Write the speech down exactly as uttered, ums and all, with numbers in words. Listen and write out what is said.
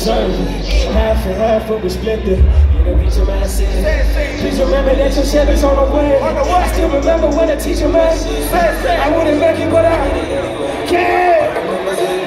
deserve it. Half and half, but we split it. You the teacher man said, please remember that your Chevy's on the way. I still remember when the teacher man said, I wouldn't make it, but I can't.